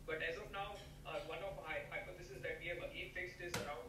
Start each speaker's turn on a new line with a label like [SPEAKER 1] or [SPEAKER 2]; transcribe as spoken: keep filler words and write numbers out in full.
[SPEAKER 1] But as of now, uh, one of our hypotheses that we have again fixed is around